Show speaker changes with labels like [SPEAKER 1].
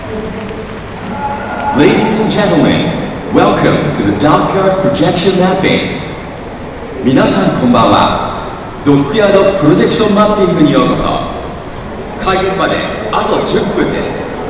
[SPEAKER 1] Ladies and gentlemen, welcome to the Dockyard Projection Mapping. 皆さんこんばんは。ドックヤードプロジェクションマッピングにようこそ。開演まであと10分です。